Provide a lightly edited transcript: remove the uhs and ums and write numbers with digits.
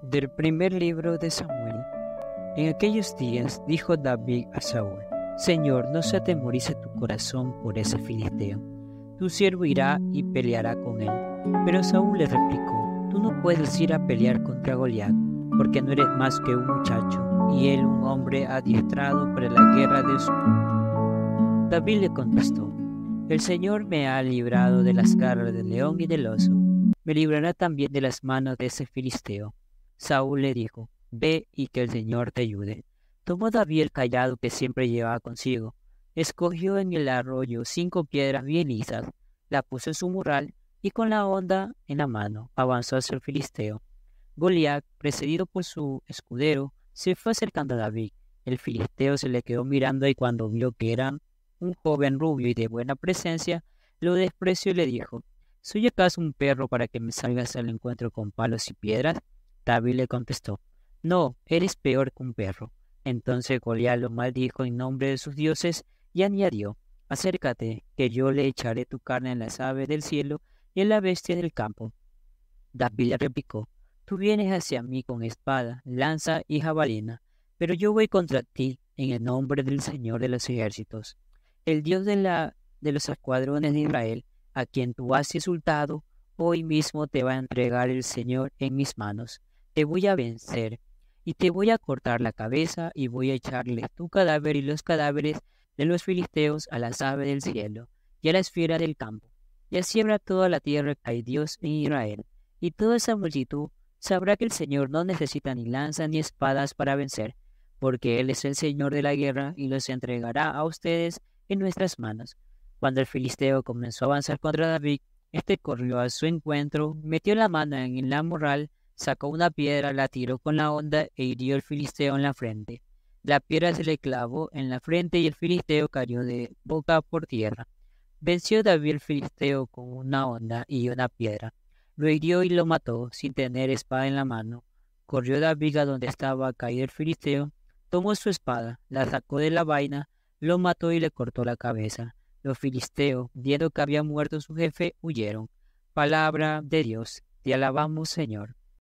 Del primer libro de Samuel. En aquellos días dijo David a Saúl: Señor, no se atemorice tu corazón por ese filisteo. Tu siervo irá y peleará con él. Pero Saúl le replicó: Tú no puedes ir a pelear contra Goliat, porque no eres más que un muchacho, y él un hombre adiestrado para la guerra de su pueblo. David le contestó: El Señor me ha librado de las garras del león y del oso. Me librará también de las manos de ese filisteo. Saúl le dijo: Ve y que el Señor te ayude. Tomó David el cayado que siempre llevaba consigo, escogió en el arroyo 5 piedras bien lisas, la puso en su morral y con la honda en la mano avanzó hacia el filisteo. Goliat, precedido por su escudero, se fue acercando a David. El filisteo se le quedó mirando y cuando vio que era un joven rubio y de buena presencia, lo despreció y le dijo: ¿Soy acaso un perro para que me salgas al encuentro con palos y piedras? David le contestó: No, eres peor que un perro. Entonces Goliat lo maldijo en nombre de sus dioses y añadió: Acércate, que yo le echaré tu carne en las aves del cielo y en la bestia del campo. David le replicó: Tú vienes hacia mí con espada, lanza y jabalina, pero yo voy contra ti en el nombre del Señor de los ejércitos, el Dios de los escuadrones de Israel, a quien tú has insultado. Hoy mismo te va a entregar el Señor en mis manos. Te voy a vencer y te voy a cortar la cabeza y voy a echarle tu cadáver y los cadáveres de los filisteos a las aves del cielo y a las fieras del campo. Y así habrá toda la tierra que hay Dios en Israel. Y toda esa multitud sabrá que el Señor no necesita ni lanzas ni espadas para vencer, porque Él es el Señor de la guerra y los entregará a ustedes en nuestras manos. Cuando el filisteo comenzó a avanzar contra David, este corrió a su encuentro, metió la mano en la morral, sacó una piedra, la tiró con la honda e hirió al filisteo en la frente. La piedra se le clavó en la frente y el filisteo cayó de boca por tierra. Venció David al filisteo con una honda y una piedra. Lo hirió y lo mató sin tener espada en la mano. Corrió David a donde estaba caído el filisteo, tomó su espada, la sacó de la vaina, lo mató y le cortó la cabeza. Los filisteos, viendo que había muerto su jefe, huyeron. Palabra de Dios. Te alabamos, Señor.